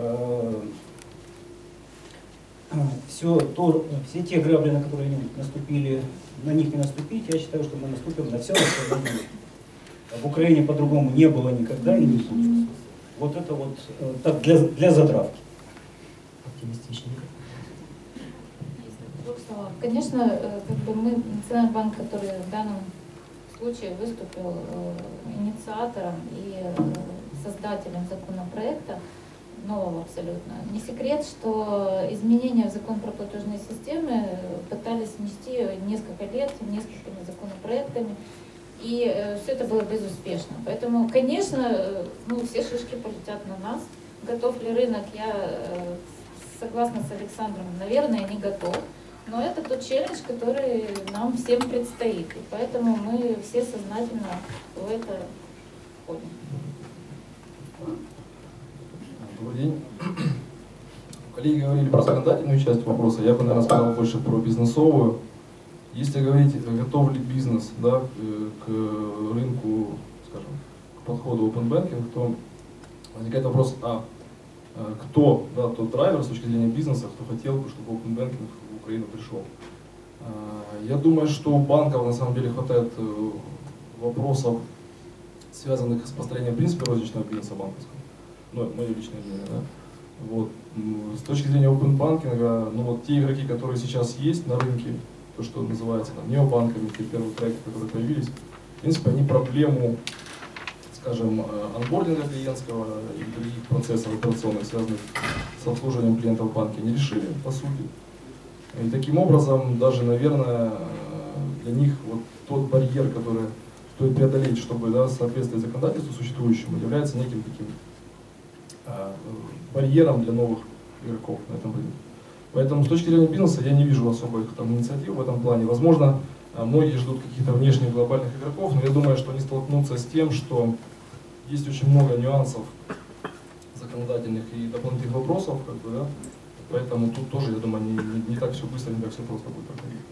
все те грабли, на которые они наступили, на них не наступить, я считаю, что мы наступим на все остальное. В Украине по-другому не было никогда и не будет. Вот это вот так для затравки. Оптимистичненько. Конечно, как бы мы, Национальный банк, который в данном случае выступил инициатором и создателем законопроекта, нового абсолютно. Не секрет, что изменения в закон про платежные системы пытались внести несколько лет, несколькими законопроектами, и все это было безуспешно. Поэтому, конечно, все шишки полетят на нас. Готов ли рынок? Я согласна с Александром, наверное, не готов. Но это тот челлендж, который нам всем предстоит. И поэтому мы все сознательно в это входим. Добрый день. Коллеги говорили про законодательную часть вопроса, я бы, наверное, сказал больше про бизнесовую. Если говорить, готов ли бизнес, да, к рынку, скажем, к подходу Open Banking, то возникает вопрос, кто, да, тот драйвер с точки зрения бизнеса, кто хотел бы, чтобы Open Banking в Украину пришел. Я думаю, что у банков на самом деле хватает вопросов, связанных с построением принципа розничного бизнеса банковского. Мое личное мнение, да. Вот. С точки зрения Open Banking, те игроки, которые сейчас есть на рынке, то, что называется необанками, те первые проекты, которые появились, в принципе, они проблему, скажем, онбординга клиентского и других процессов операционных, связанных с обслуживанием клиентов в банке, не решили, по сути. И таким образом, даже, наверное, для них вот тот барьер, который стоит преодолеть, чтобы, да, соответствовать законодательству существующему, является неким таким барьером для новых игроков на этом рынке. Поэтому с точки зрения бизнеса я не вижу особых инициатив в этом плане. Возможно, многие ждут каких-то внешних глобальных игроков, но я думаю, что они столкнутся с тем, что есть очень много нюансов законодательных и дополнительных вопросов, да? Поэтому тут тоже, я думаю, не так все быстро, не так все просто будет проходить.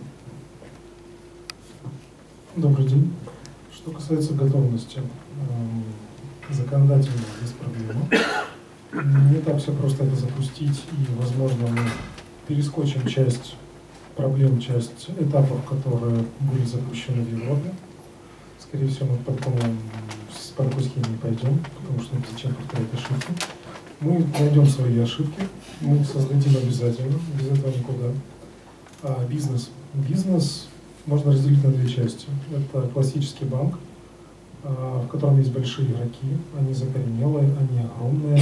Добрый день. Что касается готовности, законодательно есть проблема. Не так все просто это запустить, и, возможно, мы перескочим часть проблем, часть этапов, которые были запущены в Европе. Скорее всего, мы по такой схеме не пойдем, потому что зачем повторять ошибки. Мы найдем свои ошибки, мы их создадим обязательно, без этого никуда. А бизнес можно разделить на две части. Это классический банк, в котором есть большие игроки, они закоренелые, они огромные.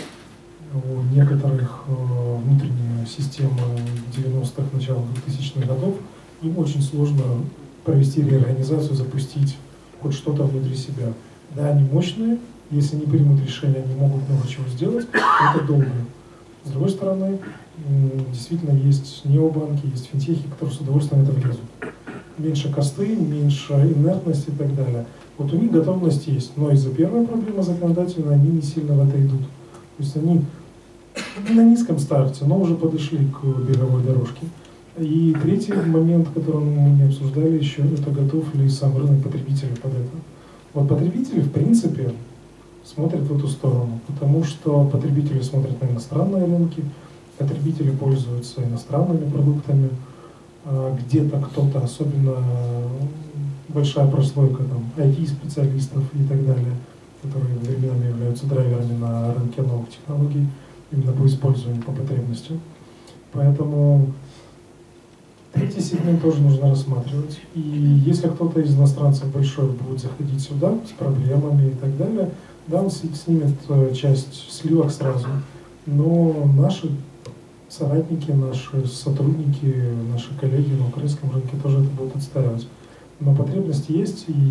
У некоторых внутренняя система 90-х, начала 2000-х годов, им очень сложно провести реорганизацию, запустить хоть что-то внутри себя. Да, они мощные, если они примут решение, они могут много чего сделать, но это долго. С другой стороны, действительно есть необанки, есть финтехи, которые с удовольствием это влезут. Меньше косты, меньше инертности и так далее. Вот у них готовность есть, но из-за первой проблемы законодательно они не сильно в это идут. То есть они на низком старте, но уже подошли к беговой дорожке. И третий момент, который мы не обсуждали еще, это готов ли сам рынок потребителей под это. Вот потребители, в принципе, смотрят в эту сторону, потому что потребители смотрят на иностранные рынки, потребители пользуются иностранными продуктами, где-то кто-то, особенно большая прослойка IT-специалистов и так далее, которые временами являются драйверами на рынке новых технологий, именно по использованию, по потребностям. Поэтому третий сегмент тоже нужно рассматривать. И если кто-то из иностранцев большой будет заходить сюда с проблемами и так далее, да, он снимет часть сливок сразу. Но наши соратники, наши сотрудники, наши коллеги на украинском рынке тоже это будут отстаивать. Но потребность есть, и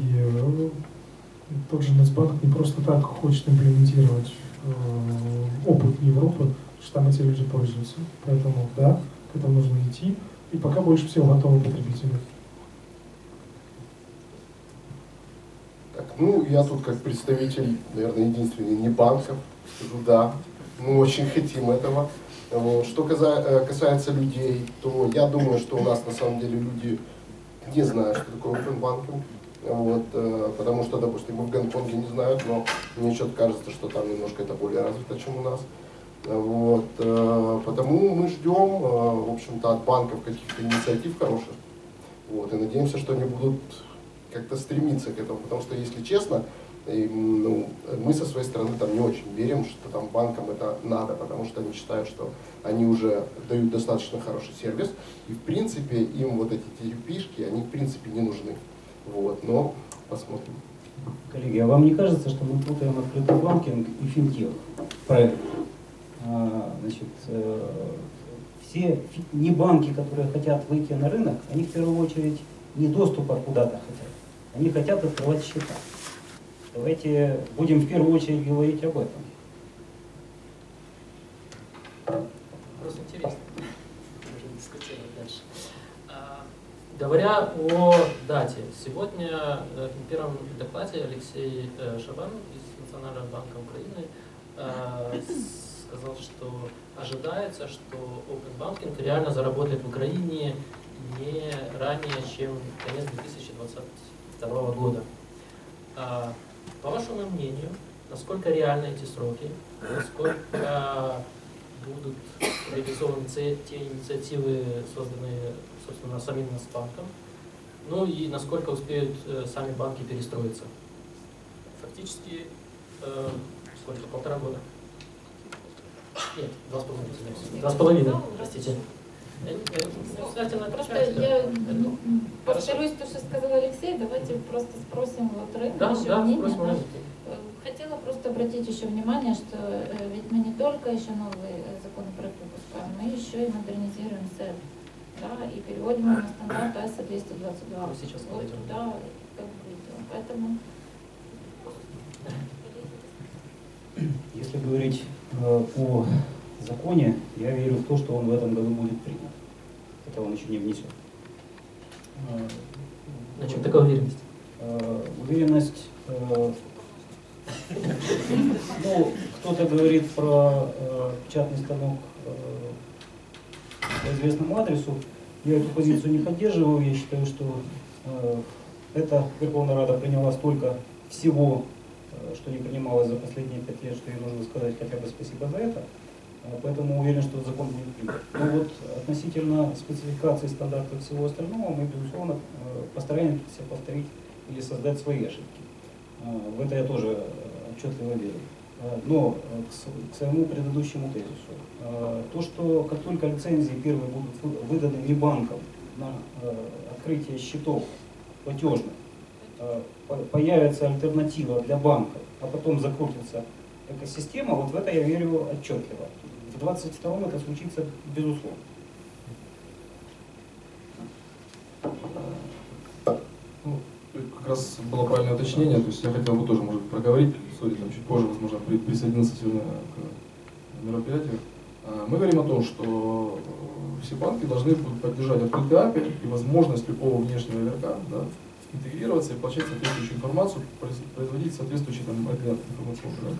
тот же Нацбанк не просто так хочет имплементировать опыт Европы, что там эти люди пользуются. Поэтому да, к этому нужно идти. И пока больше всего готовы потребители. Так, я тут как представитель, наверное, единственный не банков, скажу да, мы очень хотим этого. Что касается людей, то я думаю, что у нас на самом деле люди не знают, что такое open banking. Потому что, допустим, в Гонконге не знают, но мне что-то кажется, что там немножко это более развито, чем у нас. Вот, потому мы ждем, в общем-то, от банков каких-то инициатив хороших. Вот, и надеемся, что они будут как-то стремиться к этому, потому что, если честно, ну, мы со своей стороны там не очень верим, что там банкам это надо, потому что они считают, что они уже дают достаточно хороший сервис, и в принципе им вот эти TUP-шки, они в принципе не нужны. Вот, но посмотрим. Коллеги, а вам не кажется, что мы путаем открытый банкинг и финтех проект? Значит, все не банки, которые хотят выйти на рынок, они в первую очередь не доступа куда-то хотят, они хотят открывать счета. Давайте будем в первую очередь говорить об этом. Просто интересно. Можем дискутировать дальше. Говоря о дате, сегодня в первом докладе Алексей Шабан из Национального банка Украины сказал, что ожидается, что Open Banking реально заработает в Украине не ранее, чем конец 2022 года. По вашему мнению, насколько реальны эти сроки, насколько будут реализованы те инициативы, созданные, собственно, самим Нацбанком, ну и насколько успеют сами банки перестроиться? Фактически, сколько? 1,5 года? Нет, 2,5, простите. Просто я повторюсь то, что сказал Алексей, давайте просто спросим вот рынка еще мнение. Хотела просто обратить еще внимание, что ведь мы не только еще новый законопроект выпускаем, мы еще и модернизируем СЭД, да, и переводим его на стандарт АСА 222. Сейчас вот, да, как бы, поэтому... Если говорить о законе, я верю в то, что он в этом году будет принят. Это он еще не внесен. На чем такая уверенность? Уверенность... Ну, кто-то говорит про печатный станок по известному адресу. Я эту позицию не поддерживаю. Я считаю, что эта Верховная Рада приняла столько всего, что не принималось за последние 5 лет, что ей нужно сказать хотя бы спасибо за это. Поэтому уверен, что закон будет принят. Но вот относительно спецификации стандартов и всего остального, мы, безусловно, постараемся повторить или создать свои ошибки. В это я тоже отчетливо верю. Но к своему предыдущему тезису. То, что как только лицензии первые будут выданы не банкам на открытие счетов платежных, появится альтернатива для банков, а потом закрутится экосистема, вот в это я верю отчетливо. В 2022 это случится безусловно. Ну, как раз было правильное уточнение, то есть я хотел бы тоже, может быть, проговорить, там чуть позже, возможно, присоединиться сегодня к мероприятию. Мы говорим о том, что все банки должны будут поддержать открытый API и возможность любого внешнего игрока, да, интегрироваться и получать соответствующую информацию, производить соответствующий там обмен информационный. Да.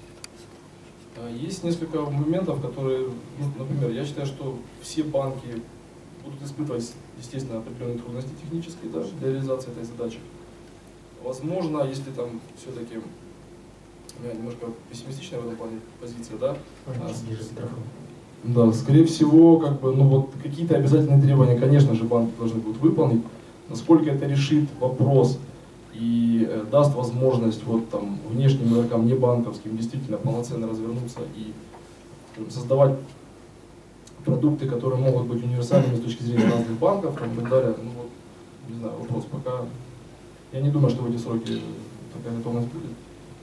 Есть несколько моментов, которые, ну, например, я считаю, что все банки будут испытывать, естественно, определенные трудности технические, да, для реализации этой задачи. Возможно, если там все-таки у меня немножко пессимистичная в этом плане позиция, да, да, скорее всего, как бы, ну вот какие-то обязательные требования, конечно же, банки должны будут выполнить. Насколько это решит вопрос и даст возможность вот там внешним игрокам, не банковским, действительно полноценно развернуться и создавать продукты, которые могут быть универсальными с точки зрения разных банков там, и так далее. Ну вот, не знаю, вопрос пока. Я не думаю, что в эти сроки такая готовность будет.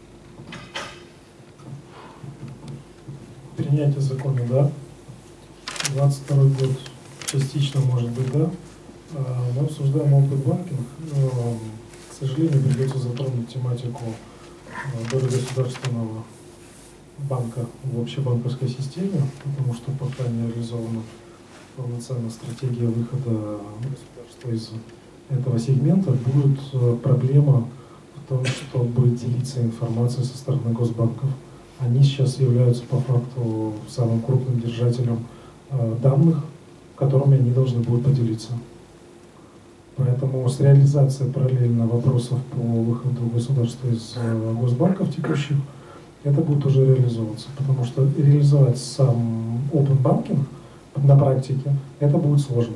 Принятие закона, да. 22 год частично, может быть, да. Мы обсуждаем Open Banking. К сожалению, придется затронуть тематику доли государственного банка в общебанковской системе, потому что пока не реализована полноценная стратегия выхода государства из этого сегмента, будет проблема в том, чтобы делиться информацией со стороны госбанков. Они сейчас являются по факту самым крупным держателем данных, которыми они должны будут поделиться. Поэтому с реализацией параллельно вопросов по выходу государства из госбанков текущих, это будет уже реализовываться. Потому что реализовать сам Open Banking на практике, это будет сложно.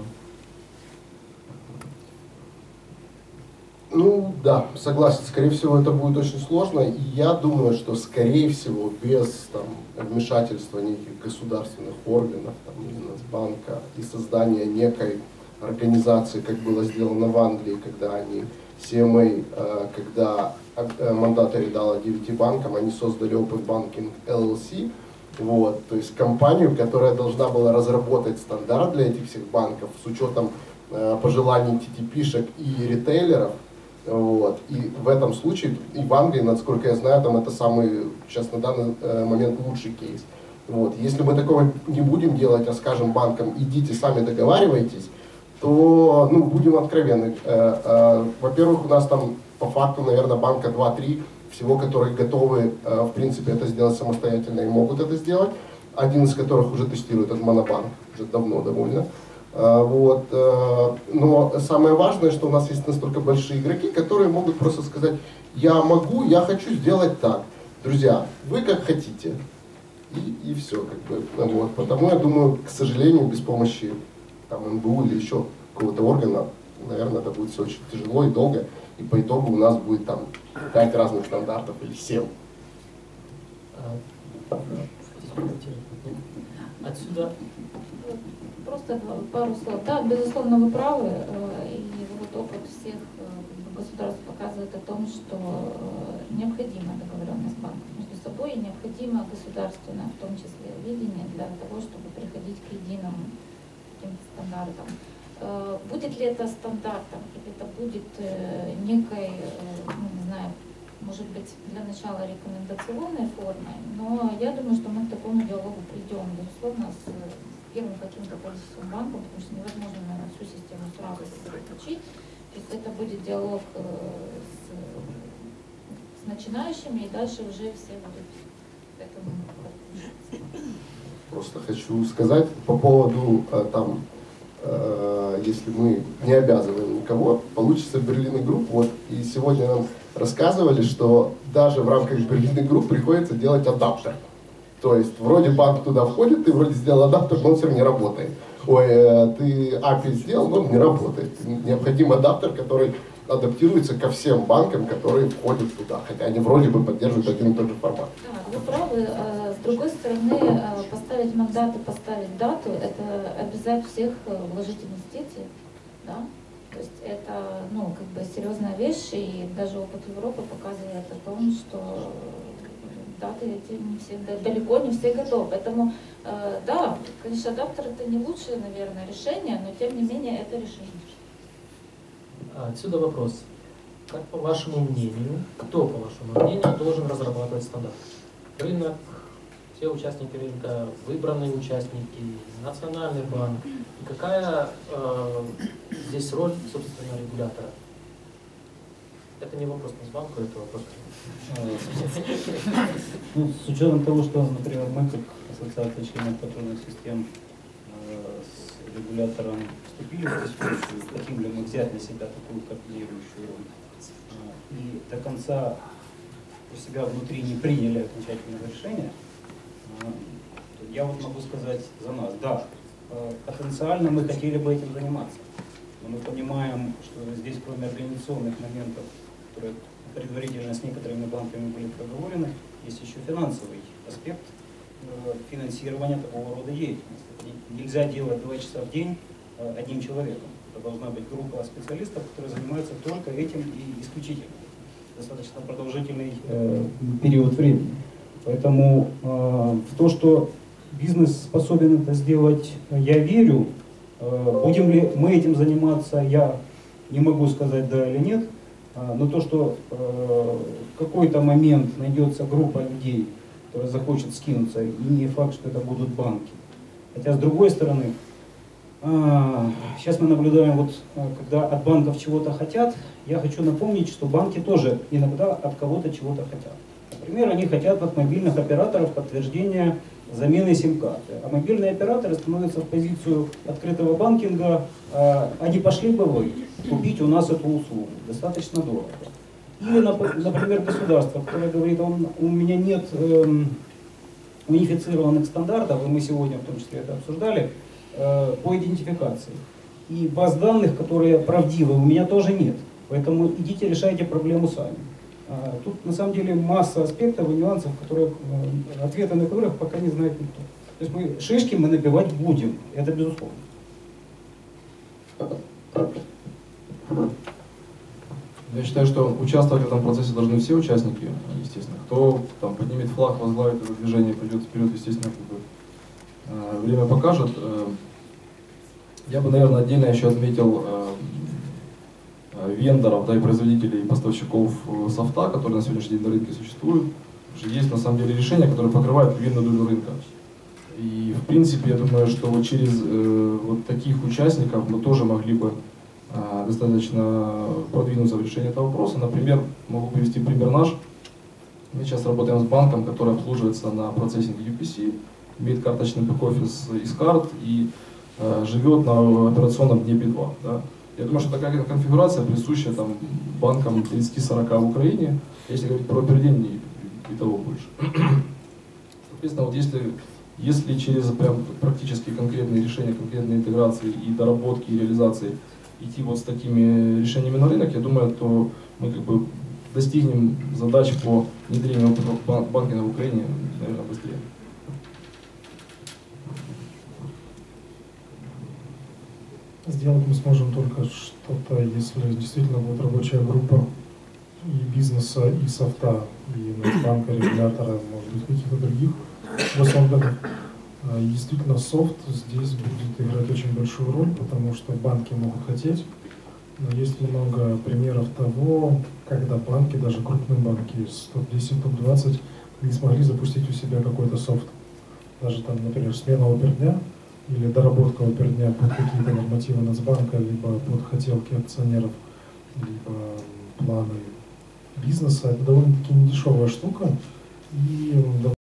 Ну да, согласен, скорее всего это будет очень сложно, и я думаю, что скорее всего без вмешательства неких государственных органов, Нацбанка и создания некой организации, как было сделано в Англии, когда они, CMA, когда мандатори дала 9 банкам, они создали Open Banking LLC, вот, то есть компанию, которая должна была разработать стандарт для этих всех банков с учетом пожеланий TTP-шек и ритейлеров. Вот. И в этом случае, и в Англии, насколько я знаю, там это самый, сейчас на данный момент лучший кейс. Вот. Если мы такого не будем делать, а скажем банкам, идите сами договаривайтесь, то, ну, будем откровенны. Во-первых, у нас там по факту, наверное, банка 2-3 всего, которые готовы, в принципе, это сделать самостоятельно и могут это сделать. Один из которых уже тестирует, это Монобанк, уже давно довольно. Вот. Но самое важное, что у нас есть настолько большие игроки, которые могут просто сказать: я могу, я хочу сделать так. Друзья, вы как хотите. И все. Как бы, вот. Потому я думаю, к сожалению, без помощи НБУ или еще какого-то органа, наверное, это будет все очень тяжело и долго. И по итогу у нас будет 5 разных стандартов или 7. Отсюда Просто пару слов. Да, безусловно, вы правы. И вот опыт всех государств показывает о том, что необходима договоренность банков между собой, и необходимо государственное, в том числе, видение для того, чтобы приходить к единым каким-то стандартам. Будет ли это стандартом, или это будет некой, не знаю, может быть, для начала рекомендационной формой, но я думаю, что мы к такому диалогу придем, безусловно, с первым каким-то количеством банков, потому что невозможно, наверное, всю систему сразу подключить. То есть это будет диалог с начинающими, и дальше уже все будут к этому подключиться. Просто хочу сказать по поводу если мы не обязываем никого, получится Berliner Group. Вот, и сегодня нам рассказывали, что даже в рамках Berliner Group приходится делать адаптер. То есть вроде банк туда входит, ты вроде сделал адаптер, но он все равно не работает. Ой, ты API сделал, но он не работает. Необходим адаптер, который адаптируется ко всем банкам, которые входят туда, хотя они вроде бы поддерживают один и тот же формат. Да, вы правы. С другой стороны, поставить мандат и поставить дату — это обязать всех вложить инвестиции. Да? То есть это серьезная вещь, и даже опыт Европы показывает о том, что даты эти не все, далеко не все готовы. Поэтому, да, конечно, адаптер — это не лучшее, наверное, решение, но тем не менее это решение. Отсюда вопрос. Как по вашему мнению, кто, по вашему мнению, должен разрабатывать стандарт? Рынок, все участники рынка, выбранные участники, национальный банк. И какая здесь роль, собственно, регулятора? Это не вопрос Нацбанку, это вопрос. С учетом того, что, например, мы как ассоциация членов платежных систем с регулятором вступили в дискуссию, хотим ли мы взять на себя такую координирующую роль, и до конца у себя внутри не приняли окончательного решения, я вот могу сказать за нас: да, потенциально мы хотели бы этим заниматься, но мы понимаем, что здесь, кроме организационных моментов, которые предварительно с некоторыми банками были проговорены, есть еще финансовый аспект финансирования такого рода деятельности. Нельзя делать 2 часа в день одним человеком. Это должна быть группа специалистов, которые занимаются только этим и исключительно. Достаточно продолжительный период времени. Поэтому в то, что бизнес способен это сделать, я верю. Будем ли мы этим заниматься, я не могу сказать да или нет. Но то, что в какой-то момент найдется группа людей, которая захочет скинуться, и не факт, что это будут банки. Хотя, с другой стороны, сейчас мы наблюдаем, вот, когда от банков чего-то хотят, я хочу напомнить, что банки тоже иногда от кого-то чего-то хотят. Например, они хотят от мобильных операторов подтверждения замены сим-карты. А мобильные операторы становятся в позицию открытого банкинга, они пошли бы вы купить у нас эту услугу, достаточно дорого. Или, например, государство, которое говорит, у меня нет унифицированных стандартов, и мы сегодня в том числе это обсуждали, по идентификации. И баз данных, которые правдивы, у меня тоже нет. Поэтому идите решайте проблему сами. Тут на самом деле масса аспектов и нюансов, ответы на которых пока не знает никто. То есть шишки мы набивать будем, это безусловно. Я считаю, что участвовать в этом процессе должны все участники, естественно. Кто там поднимет флаг, возглавит это движение, пойдет вперед, естественно, время покажет. Я бы, наверное, отдельно еще отметил вендоров, да, и производителей, и поставщиков софта, которые на сегодняшний день на рынке существуют. Потому что есть на самом деле решения, которые покрывают львиную долю рынка. И в принципе, я думаю, что вот через вот таких участников мы тоже могли бы достаточно продвинуться в решении этого вопроса. Например, могу привести пример наш. Мы сейчас работаем с банком, который обслуживается на процессинге UPC, имеет карточный бэк-офис из карт и живет на операционном дне B2. Да. Я думаю, что такая конфигурация присуща там, банкам 30-40 в Украине, если говорить про опердень и того больше. Соответственно, вот если через прям практически конкретные решения, конкретные интеграции и доработки, и реализации идти вот с такими решениями на рынок, я думаю, то мы как бы достигнем задач по внедрению банкинга в Украине, наверное, быстрее. Сделать мы сможем только что-то, если действительно будет рабочая группа и бизнеса, и софта, и банка, регулятора, может быть, каких-то других госорганов. Действительно, софт здесь будет играть очень большую роль, потому что банки могут хотеть, но есть много примеров того, когда банки, даже крупные банки, топ-10, топ-20, не смогли запустить у себя какой-то софт. Даже там, например, смена опердня или доработка опердня под какие-то нормативы Нацбанка, либо под хотелки акционеров, либо планы бизнеса. Это довольно-таки недешевая штука. И